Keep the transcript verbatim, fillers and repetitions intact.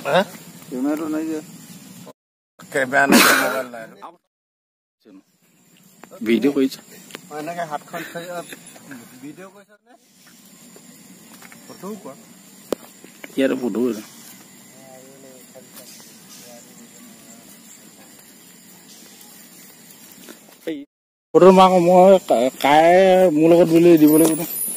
হ্যাঁ ক্যামেরা নাই যে ক্যামেরা নাই মোবাইল নাই ভিডিও কইছ এনেকে হাতখন থৈ ভিডিও কইছ নে ফটো কোৱা ইয়াৰ ফটো ফটো মাক মই কাই মোৰ লগত বুলি দিব লাগিব